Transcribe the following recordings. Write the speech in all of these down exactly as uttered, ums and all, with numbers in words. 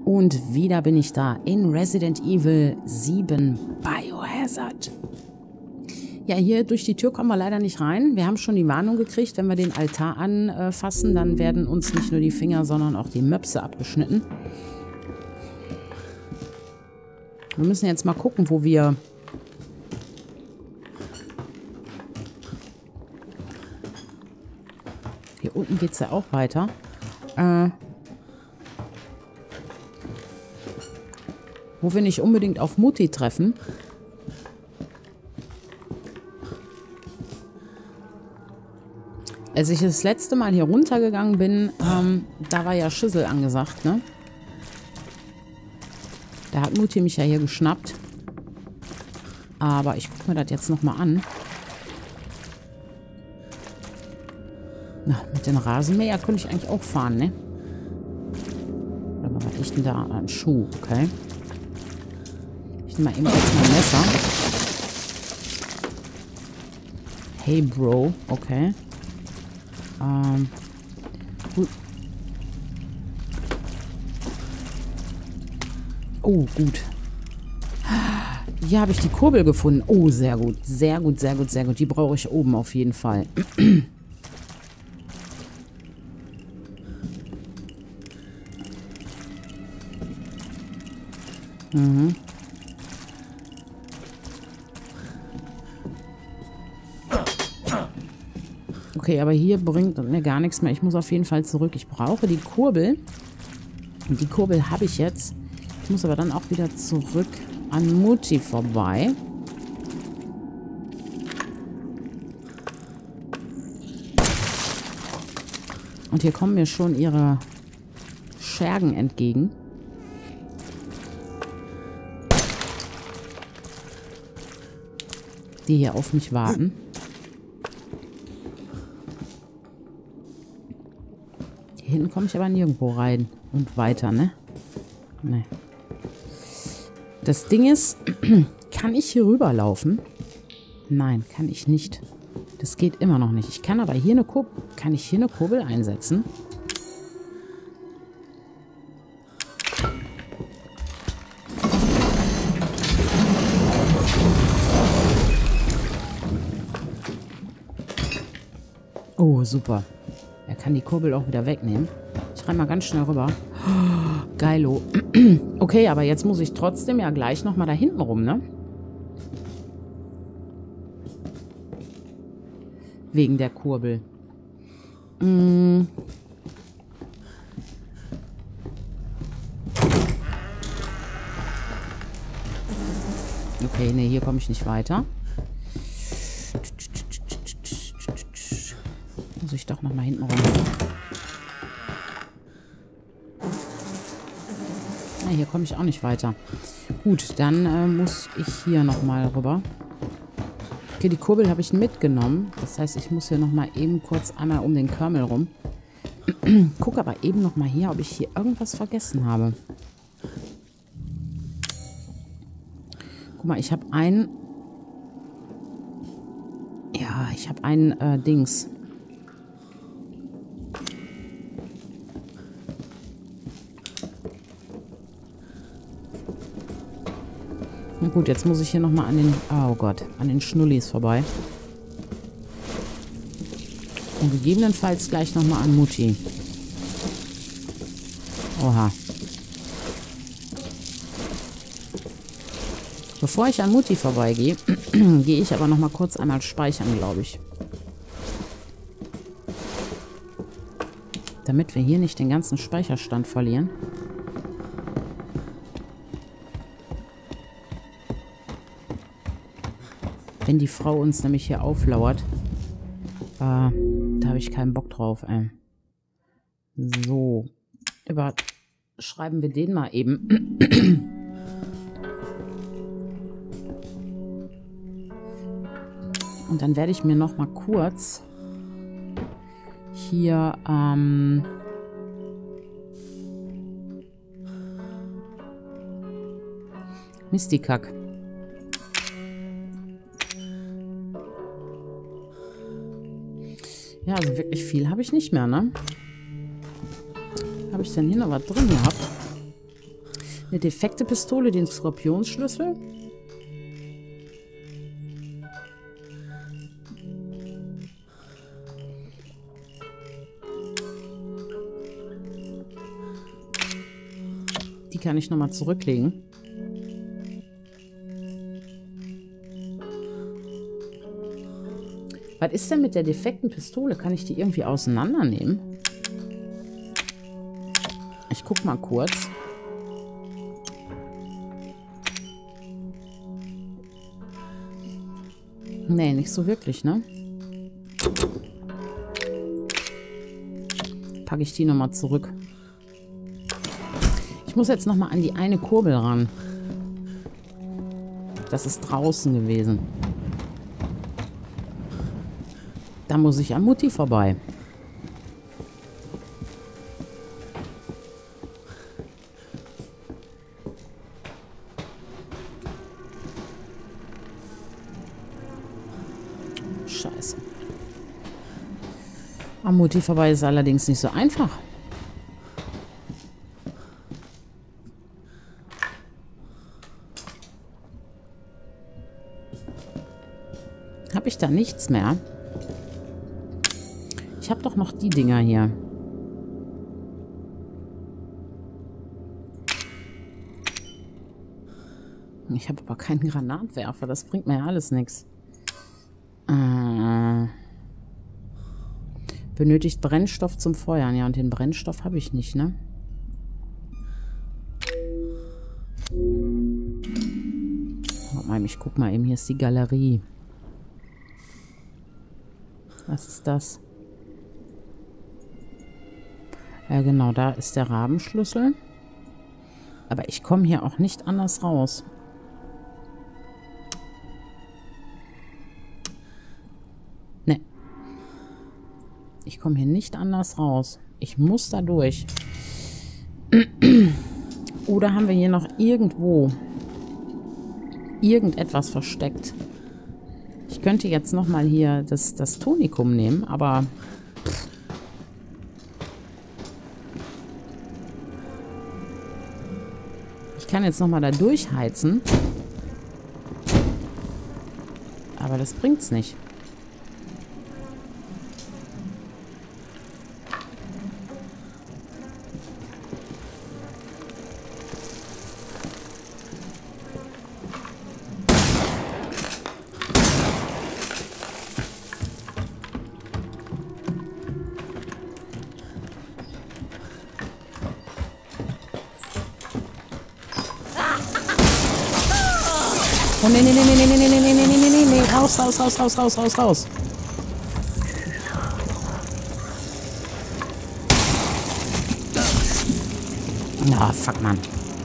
Und wieder bin ich da in Resident Evil sieben Biohazard. Ja, hier durch die Tür kommen wir leider nicht rein. Wir haben schon die Warnung gekriegt, wenn wir den Altar anfassen, dann werden uns nicht nur die Finger, sondern auch die Möpse abgeschnitten. Wir müssen jetzt mal gucken, wo wir... Hier unten geht es ja auch weiter. Äh... Wo wir nicht unbedingt auf Mutti treffen. Als ich das letzte Mal hier runtergegangen bin, ähm, da war ja Schüssel angesagt, ne? Da hat Mutti mich ja hier geschnappt. Aber ich gucke mir das jetzt nochmal an. Na, mit dem Rasenmäher könnte ich eigentlich auch fahren, ne? Warte mal, was liegt denn da? Ein Schuh, okay. Ich nehme mal eben jetzt mein Messer. Hey, Bro. Okay. Ähm. Gut. Oh, gut. Hier habe ich die Kurbel gefunden. Oh, sehr gut. Sehr gut, sehr gut, sehr gut. Die brauche ich oben auf jeden Fall. Mhm. Okay, aber hier bringt mir gar nichts mehr. Ich muss auf jeden Fall zurück. Ich brauche die Kurbel. Und die Kurbel habe ich jetzt. Ich muss aber dann auch wieder zurück an Mutti vorbei. Und hier kommen mir schon ihre Schergen entgegen. Die hier auf mich warten. Hier hinten komme ich aber nirgendwo rein und weiter, ne? Ne. Das Ding ist, kann ich hier rüberlaufen? Nein, kann ich nicht. Das geht immer noch nicht. Ich kann aber hier eine Kurbel, kann ich hier eine Kurbel einsetzen? Oh, super. Er kann die Kurbel auch wieder wegnehmen. Ich rein mal ganz schnell rüber. Oh, geilo. Okay, aber jetzt muss ich trotzdem ja gleich nochmal da hinten rum, ne? Wegen der Kurbel. Mm. Okay, ne, hier komme ich nicht weiter. Muss ich doch nochmal hinten rum. Ja, hier komme ich auch nicht weiter. Gut, dann äh, muss ich hier nochmal rüber. Okay, die Kurbel habe ich mitgenommen. Das heißt, ich muss hier nochmal eben kurz einmal um den Körmel rum. Guck aber eben nochmal hier, ob ich hier irgendwas vergessen habe. Guck mal, ich habe ein... Ja, ich habe ein äh, Dings... Na gut, jetzt muss ich hier nochmal an den... Oh Gott, an den Schnullis vorbei. Und gegebenenfalls gleich nochmal an Mutti. Oha. Bevor ich an Mutti vorbeigehe, gehe ich aber nochmal kurz einmal speichern, glaube ich. Damit wir hier nicht den ganzen Speicherstand verlieren. Wenn die Frau uns nämlich hier auflauert. Äh, da habe ich keinen Bock drauf, ey. So. Überschreiben wir den mal eben. Und dann werde ich mir noch mal kurz hier, ähm... Mistikack. Ja, also wirklich viel habe ich nicht mehr, ne? Habe ich denn hier noch was drin gehabt? Eine defekte Pistole, den Skorpionsschlüssel. Die kann ich nochmal zurücklegen. Was ist denn mit der defekten Pistole? Kann ich die irgendwie auseinandernehmen? Ich guck mal kurz. Nee, nicht so wirklich, ne? Packe ich die nochmal zurück. Ich muss jetzt nochmal an die eine Kurbel ran. Das ist draußen gewesen. Da muss ich an Mutti vorbei. Scheiße. An Mutti vorbei ist allerdings nicht so einfach. Habe ich da nichts mehr? Ich habe doch noch die Dinger hier. Ich habe aber keinen Granatwerfer. Das bringt mir ja alles nichts. Äh, benötigt Brennstoff zum Feuern. Ja, und den Brennstoff habe ich nicht, ne? Warte mal, ich guck mal eben. Hier ist die Galerie. Was ist das? Ja, genau, da ist der Rabenschlüssel. Aber ich komme hier auch nicht anders raus. Ne. Ich komme hier nicht anders raus. Ich muss da durch. Oder haben wir hier noch irgendwo irgendetwas versteckt? Ich könnte jetzt nochmal hier das, das Tonikum nehmen, aber... Ich kann jetzt nochmal da durchheizen. Aber das bringt's nicht. Oh, nee, nee, nee, nee, nee, nee, nee, nee, nee, nee, nee, nee, raus, raus, raus, raus, raus, raus, raus. Na, fuck, Mann.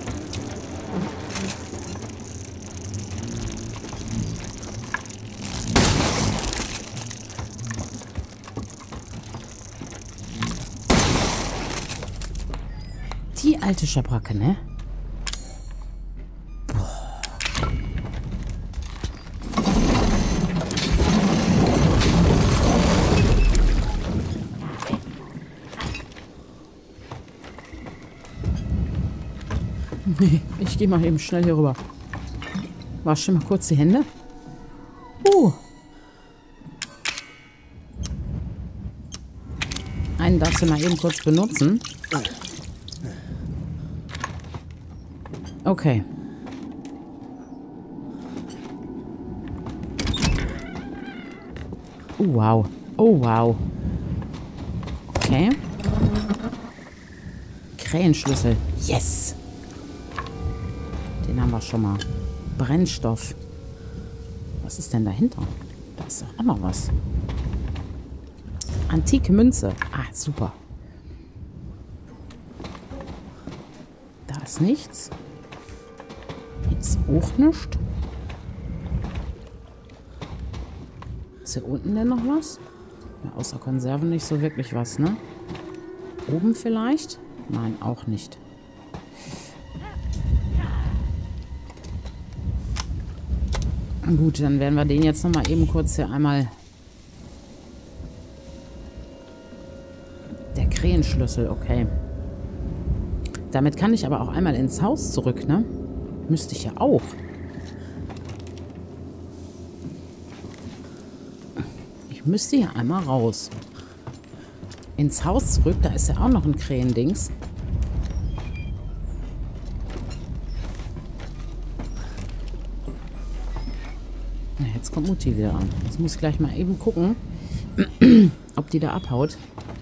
Die alte Schabracke, ne? Nee, ich gehe mal eben schnell hier rüber. Wasche mal kurz die Hände. Uh. Einen darfst du mal eben kurz benutzen. Okay. Oh, wow. Oh, wow. Okay. Krähenschlüssel. Yes. Den haben wir schon mal. Brennstoff. Was ist denn dahinter? Da ist doch auch noch was. Antike Münze. Ah, super. Da ist nichts. Hier ist auch nichts. Ist hier unten denn noch was? Ja, außer Konserven nicht so wirklich was, ne? Oben vielleicht? Nein, auch nicht. Gut, dann werden wir den jetzt nochmal eben kurz hier einmal... Der Krähenschlüssel, okay. Damit kann ich aber auch einmal ins Haus zurück, ne? Müsste ich ja auch. Ich müsste hier einmal raus. Ins Haus zurück, da ist ja auch noch ein Krähendings. Na, jetzt kommt Mutti wieder an. Jetzt muss ich gleich mal eben gucken, ob die da abhaut.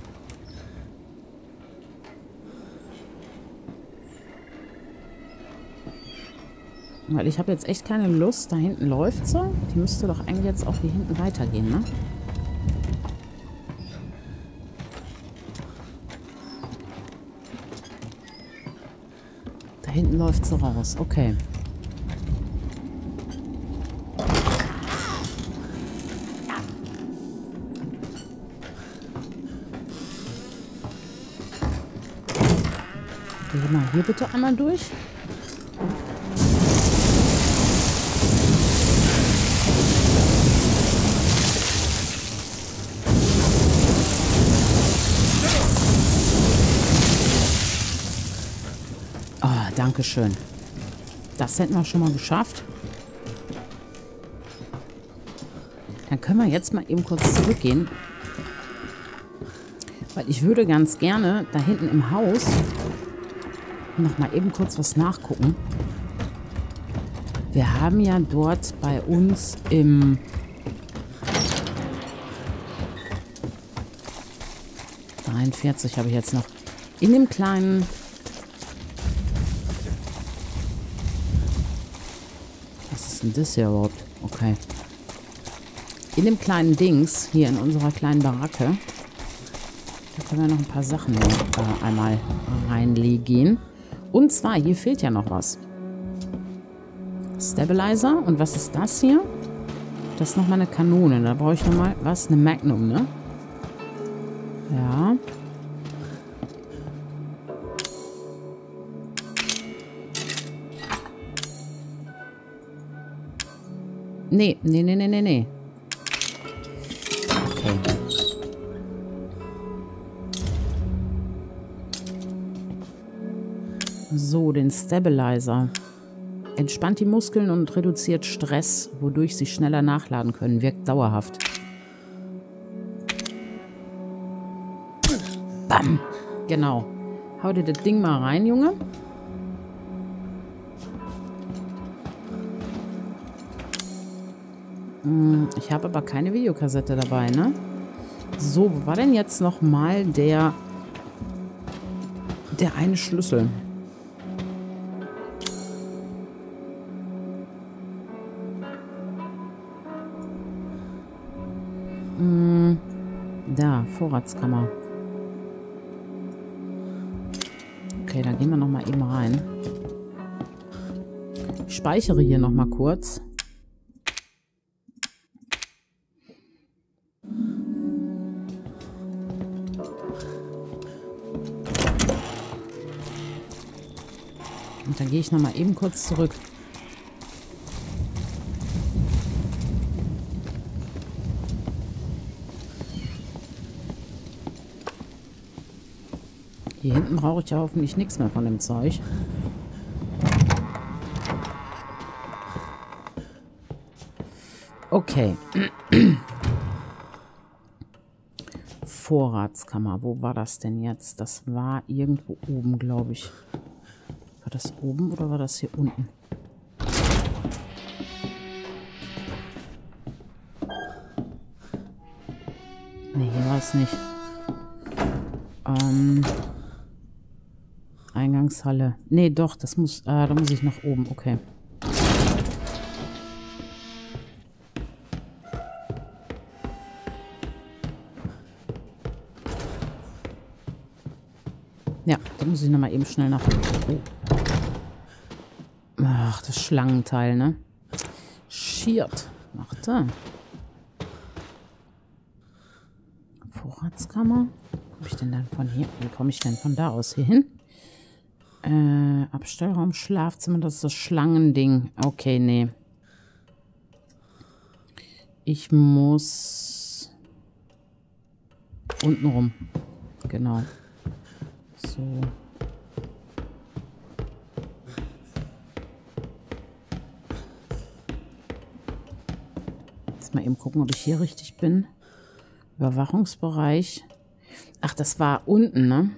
Weil ich habe jetzt echt keine Lust. Da hinten läuft sie. Die müsste doch eigentlich jetzt auch hier hinten weitergehen, ne? Da hinten läuft sie raus. Okay. Geh mal hier bitte einmal durch. Oh, danke schön. Das hätten wir schon mal geschafft. Dann können wir jetzt mal eben kurz zurückgehen. Weil ich würde ganz gerne da hinten im Haus noch mal eben kurz was nachgucken. Wir haben ja dort bei uns im dreiundvierzig habe ich jetzt noch in dem kleinen was ist denn das hier überhaupt? Okay. In dem kleinen Dings hier in unserer kleinen Baracke, da können wir noch ein paar Sachen äh, einmal reinlegen. Und zwar, hier fehlt ja noch was. Stabilizer. Und was ist das hier? Das ist nochmal eine Kanone. Da brauche ich nochmal, was? Eine Magnum, ne? Ja. Nee, nee, nee, nee, nee, nee. Okay. So, den Stabilizer. Entspannt die Muskeln und reduziert Stress, wodurch sie schneller nachladen können. Wirkt dauerhaft. Bam! Genau. Hau dir das Ding mal rein, Junge. Hm, ich habe aber keine Videokassette dabei, ne? So, wo war denn jetzt nochmal der... der eine Schlüssel? Da, Vorratskammer. Okay, dann gehen wir noch mal eben rein. Ich speichere hier noch mal kurz. Und dann gehe ich noch mal eben kurz zurück. Hier hinten brauche ich ja hoffentlich nichts mehr von dem Zeug. Okay. Vorratskammer. Wo war das denn jetzt? Das war irgendwo oben, glaube ich. War das oben oder war das hier unten? Ne, hier war es nicht. Ähm... Eingangshalle. Nee, doch, das muss, äh, da muss ich nach oben. Okay. Ja, da muss ich nochmal eben schnell nach... Oh. Ach, das Schlangenteil, ne? Schiert. Warte. Vorratskammer. Wie komme ich denn dann von hier? Wie komme ich denn von da aus hier hin? Äh, Abstellraum, Schlafzimmer, das ist das Schlangending. Okay, nee. Ich muss unten rum. Genau. So. Mal eben gucken, ob ich hier richtig bin. Überwachungsbereich. Ach, das war unten, ne?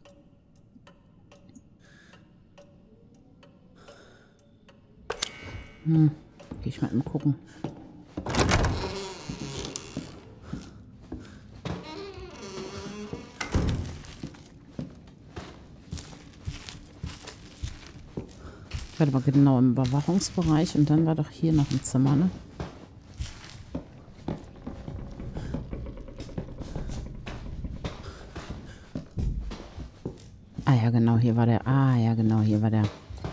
Hm. Gehe ich mal eben gucken. Warte mal, genau im Überwachungsbereich. Und dann war doch hier noch ein Zimmer, ne? Ah ja, genau, hier war der. Ah ja, genau, hier war der.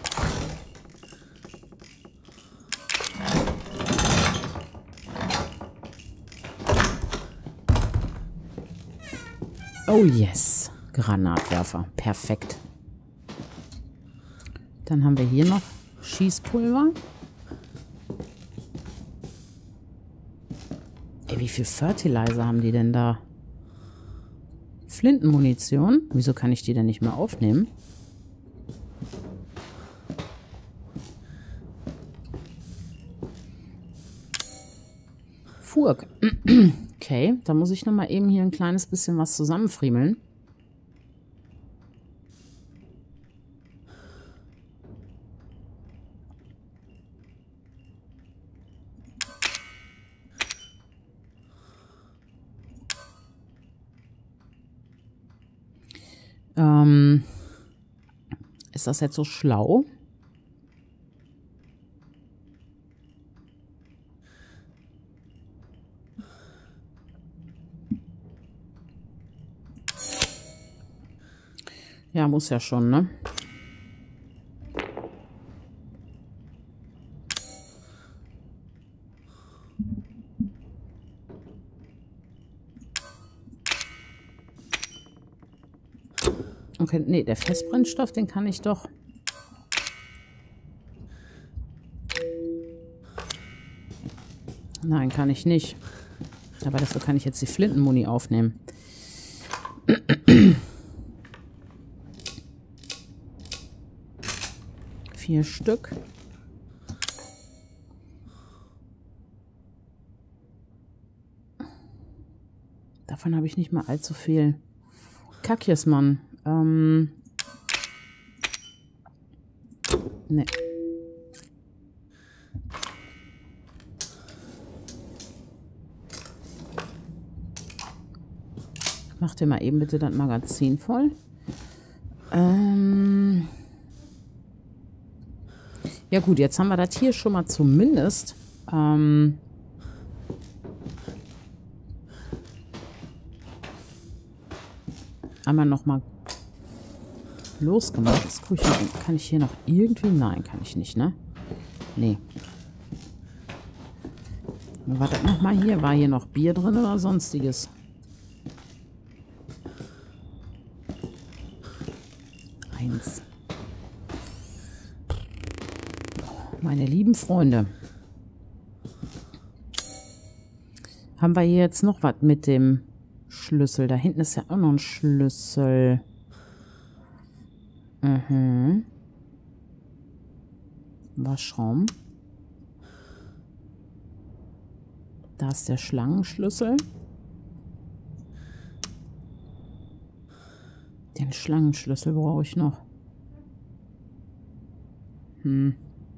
Oh yes. Granatwerfer. Perfekt. Dann haben wir hier noch Schießpulver. Ey, wie viel Fertilizer haben die denn da? Flintenmunition. Wieso kann ich die denn nicht mehr aufnehmen? Furk. Okay, da muss ich nochmal eben hier ein kleines bisschen was zusammenfriemeln. Ähm, ist das jetzt so schlau? Ja, muss ja schon, ne? Okay, nee, der Festbrennstoff, den kann ich doch... Nein, kann ich nicht. Aber dafür kann ich jetzt die Flintenmuni aufnehmen. Vier Stück. Davon habe ich nicht mal allzu viel. Kackjes, Mann. Ähm. Ne. Mach dir mal eben bitte das Magazin voll. Ähm. Ja gut, jetzt haben wir das hier schon mal zumindest ähm, einmal nochmal losgemacht. Das gucke ich mal. Kann ich hier noch irgendwie? Nein, kann ich nicht, ne? Nee. War das nochmal hier? War hier noch Bier drin oder sonstiges? Eins. Meine lieben Freunde. Haben wir hier jetzt noch was mit dem Schlüssel? Da hinten ist ja auch noch ein Schlüssel. Mhm. Waschraum. Da ist der Schlangenschlüssel. Den Schlangenschlüssel brauche ich noch. Hm.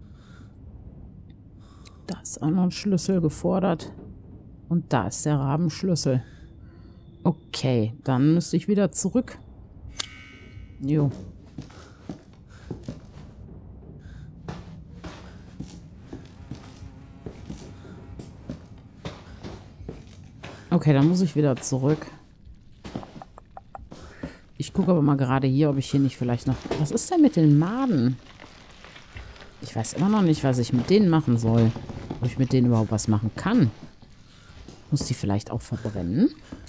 Da ist auch noch ein Schlüssel gefordert. Und da ist der Rabenschlüssel. Okay, dann müsste ich wieder zurück. Jo. Okay, dann muss ich wieder zurück. Ich gucke aber mal gerade hier, ob ich hier nicht vielleicht noch... Was ist denn mit den Maden? Ich weiß immer noch nicht, was ich mit denen machen soll. Ob ich mit denen überhaupt was machen kann. Muss die vielleicht auch verbrennen?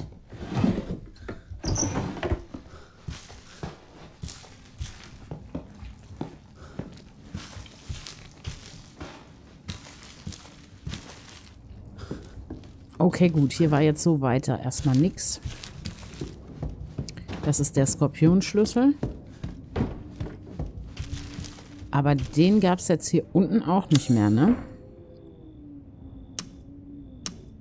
Okay, gut. Hier war jetzt so weiter erstmal nichts. Das ist der Skorpionschlüssel. Aber den gab es jetzt hier unten auch nicht mehr, ne?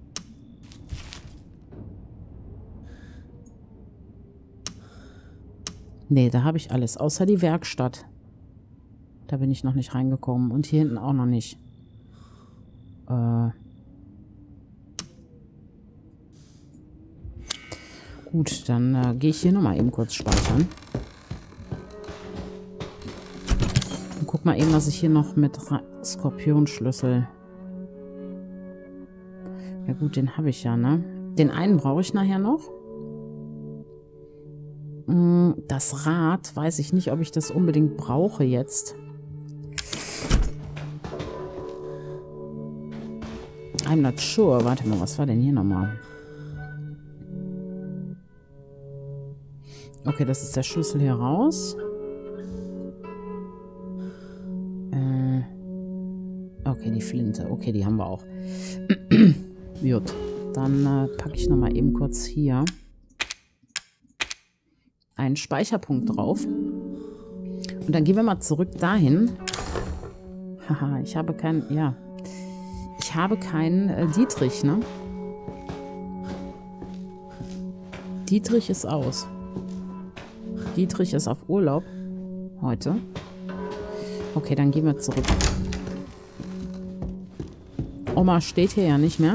Nee, da habe ich alles. Außer die Werkstatt. Da bin ich noch nicht reingekommen. Und hier hinten auch noch nicht. Äh. Gut, dann äh, gehe ich hier nochmal eben kurz speichern. Und guck mal eben, was ich hier noch mit Skorpionschlüssel. Ja gut, den habe ich ja, ne? Den einen brauche ich nachher noch. Das Rad, weiß ich nicht, ob ich das unbedingt brauche jetzt. I'm not sure. Warte mal, was war denn hier nochmal? Okay, das ist der Schlüssel hier raus. Äh, okay, die Flinte. Okay, die haben wir auch. Gut, dann äh, packe ich nochmal eben kurz hier einen Speicherpunkt drauf. Und dann gehen wir mal zurück dahin. Haha, ich habe keinen, ja. Ich habe keinen äh, Dietrich, ne? Dietrich ist aus. Dietrich ist auf Urlaub. Heute. Okay, dann gehen wir zurück. Oma steht hier ja nicht mehr.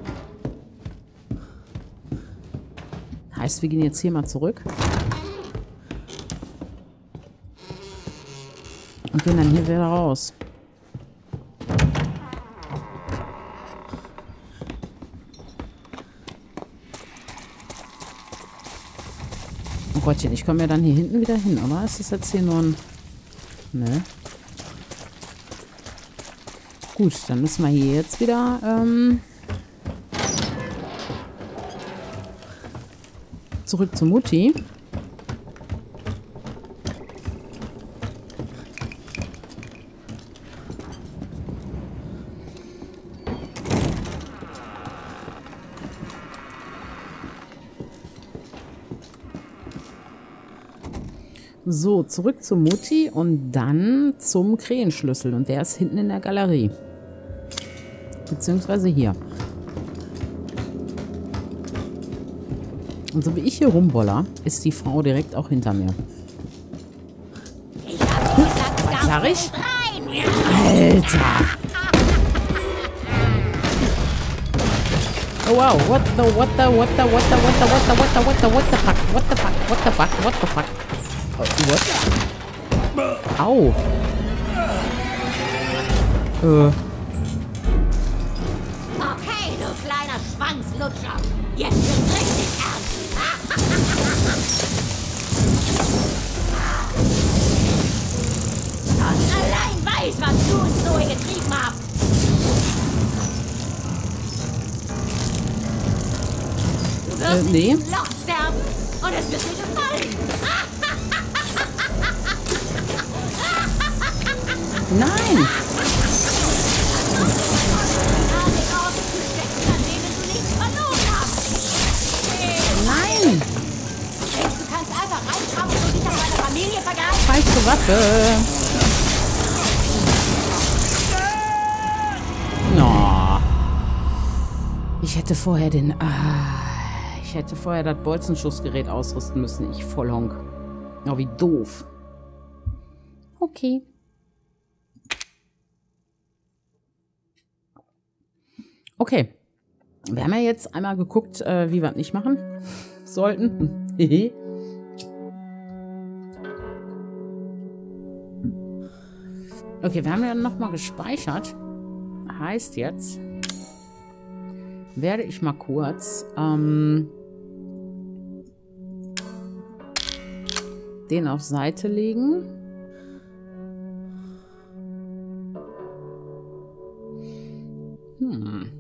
Heißt, wir gehen jetzt hier mal zurück. Und gehen dann hier wieder raus. Oh Gottchen, ich komme ja dann hier hinten wieder hin, oder? Ist das jetzt hier nur ein... Ne. Gut, dann müssen wir hier jetzt wieder... Ähm zurück zu Mutti. So, zurück zu Mutti und dann zum Krähenschlüssel. Und der ist hinten in der Galerie. Beziehungsweise hier. Und so wie ich hier rumboller, ist die Frau direkt auch hinter mir. Was sag ich? Alter! Oh wow, what the, what the, what the, what the, what the, what the, what the, what the, what the fuck, what the fuck, what the fuck, what the fuck. Oh, what? Au. Äh. Okay, du kleiner Schwanzlutscher. Jetzt wird's richtig ernst. Gott allein weiß, was du und Zoe getrieben habt. Du wirst Äh, nee. im Loch sterben und es wird dir gefallen. Nein! Nein! Denkst du kannst einfach reinkommen und dich an meiner Familie vergessen? Falsche Waffe! No. Ich hätte vorher den... Ah, ich hätte vorher das Bolzenschussgerät ausrüsten müssen. Ich Vollhonk. Oh, wie doof. Okay. Okay. Wir haben ja jetzt einmal geguckt, äh, wie wir es nicht machen sollten. Okay, wir haben ja nochmal gespeichert. Heißt jetzt, werde ich mal kurz ähm, den auf Seite legen. Hm.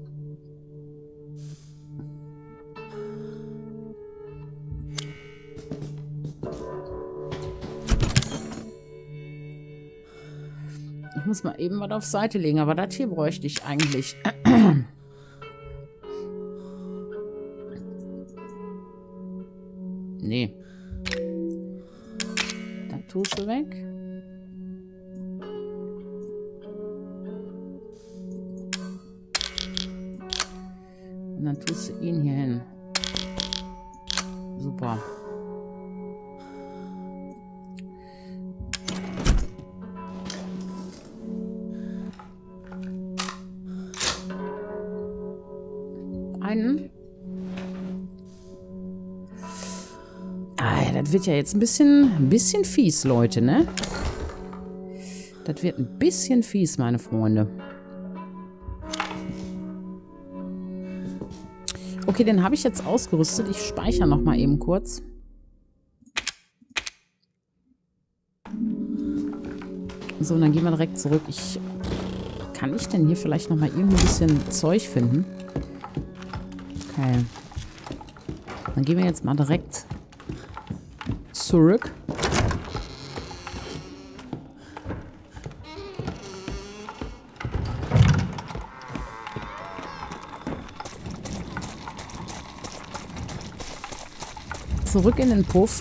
Ich muss mal eben was auf Seite legen, aber das hier bräuchte ich eigentlich. Nee. Das tust du weg. Und dann tust du ihn hier hin. Super. das wird ja jetzt ein bisschen, ein bisschen fies, Leute, ne? Das wird ein bisschen fies, meine Freunde. Okay, den habe ich jetzt ausgerüstet. Ich speichere noch mal eben kurz. So, und dann gehen wir direkt zurück. Ich, kann ich denn hier vielleicht noch mal irgendwie ein bisschen Zeug finden? Okay. Dann gehen wir jetzt mal direkt zurück. Zurück in den Puff.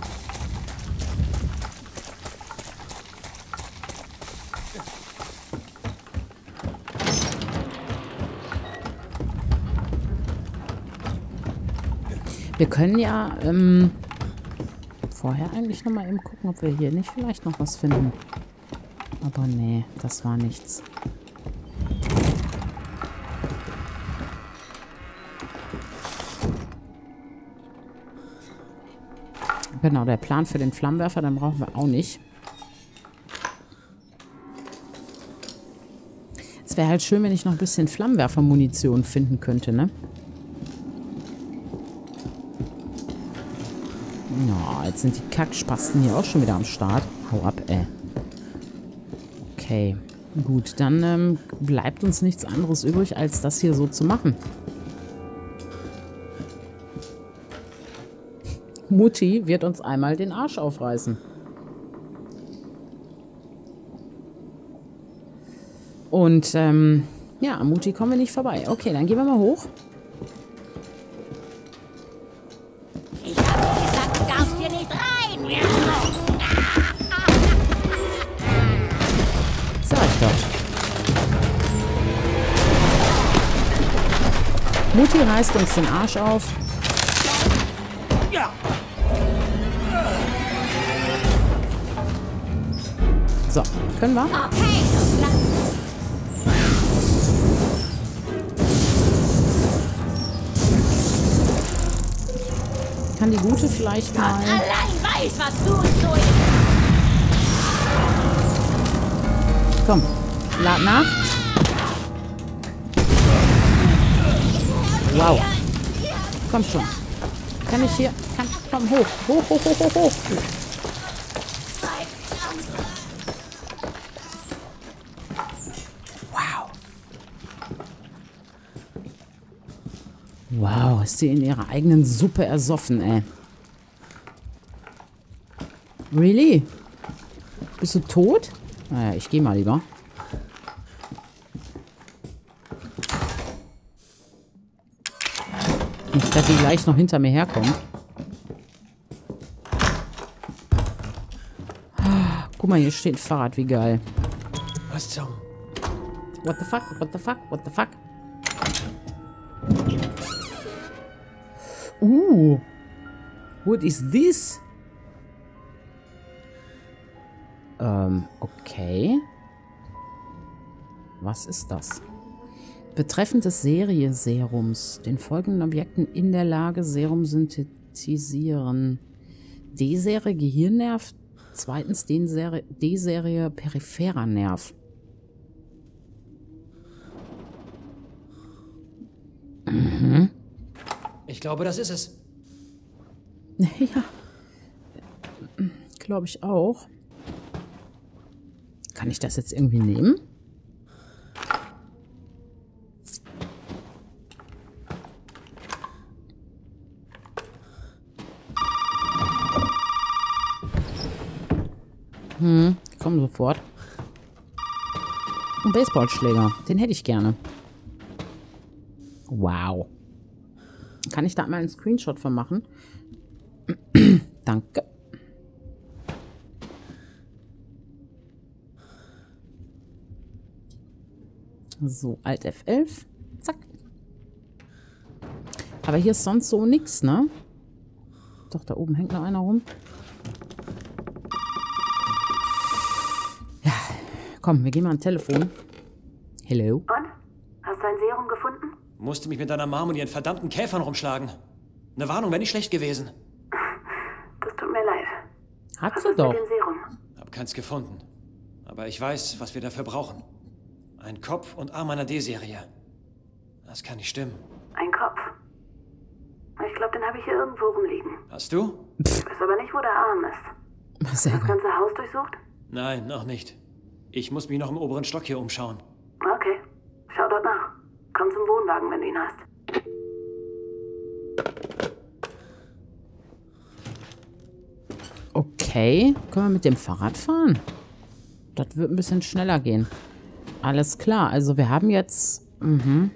Wir können ja ähm, vorher eigentlich noch mal eben gucken, ob wir hier nicht vielleicht noch was finden. Aber nee, das war nichts. Genau, der Plan für den Flammenwerfer, den brauchen wir auch nicht. Es wäre halt schön, wenn ich noch ein bisschen Flammenwerfer-Munition finden könnte, ne? Ja, jetzt sind die Kackspasten hier auch schon wieder am Start. Hau ab, ey. Okay, gut. Dann ähm, bleibt uns nichts anderes übrig, als das hier so zu machen. Mutti wird uns einmal den Arsch aufreißen. Und, ähm, ja, an Mutti kommen wir nicht vorbei. Okay, dann gehen wir mal hoch. Ich hab gesagt, du darfst hier nicht rein. Sag ich doch. Mutti reißt uns den Arsch auf. So, können wir? Okay, das klappt. Kann die Gute vielleicht mal... Allein weiß, was du und so. Komm, lad nach. Wow. Komm schon. Kann ich hier... Kann, komm, hoch. Hoch, hoch, hoch, hoch, hoch. Wow. Wow, ist sie in ihrer eigenen Suppe ersoffen, ey. Really? Bist du tot? Naja, ich gehe mal lieber. Nicht, dass die gleich noch hinter mir herkommt. Guck mal, hier steht ein Fahrrad, wie geil. Was zum... What the fuck? What the fuck? What the fuck? Uh. What is this? Ähm, okay. Was ist das? Betreffend des Serie-Serums. Den folgenden Objekten in der Lage, Serum synthetisieren. D-Serie Gehirnnerv. Zweitens D-Serie peripherer Nerv. Mhm. Ich glaube, das ist es. Ja. Glaube ich auch. Kann ich das jetzt irgendwie nehmen? Hm, komm sofort. Ein Baseballschläger. Den hätte ich gerne. Wow. Kann ich da mal einen Screenshot von machen? Danke. So, Alt F elf. Zack. Aber hier ist sonst so nichts, ne? Doch, da oben hängt noch einer rum. Ja, komm, wir gehen mal ans Telefon. Hello? Und? Hast du ein Serum gefunden? Musste mich mit deiner Mom und ihren verdammten Käfern rumschlagen. Eine Warnung wäre nicht schlecht gewesen. Das tut mir leid. Hat Was sie ist doch. mit dem Serum? Hab keins gefunden. Aber ich weiß, was wir dafür brauchen. Ein Kopf und Arm einer D-Serie. Das kann nicht stimmen. Ein Kopf. Ich glaube, den habe ich hier irgendwo rumliegen. Hast du? Ich weiß aber nicht, wo der Arm ist. Sehr Das gut. ganze Haus durchsucht? Nein, noch nicht. Ich muss mich noch im oberen Stock hier umschauen. Okay. Schau dort nach. Komm zum Wohnwagen, wenn du ihn hast. Okay, können wir mit dem Fahrrad fahren? Das wird ein bisschen schneller gehen. Alles klar, also wir haben jetzt... Mhm.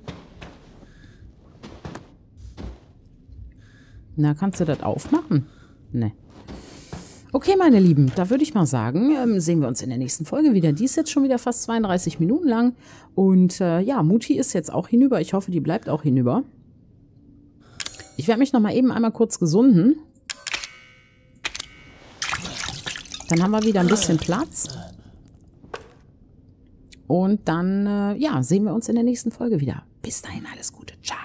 Na, kannst du das aufmachen? Ne. Okay, meine Lieben, da würde ich mal sagen, ähm, sehen wir uns in der nächsten Folge wieder. Die ist jetzt schon wieder fast zweiunddreißig Minuten lang. Und äh, ja, Mutti ist jetzt auch hinüber. Ich hoffe, die bleibt auch hinüber. Ich werde mich noch mal eben einmal kurz gesunden. Dann haben wir wieder ein bisschen Platz. Und dann, äh, ja, sehen wir uns in der nächsten Folge wieder. Bis dahin, alles Gute. Ciao.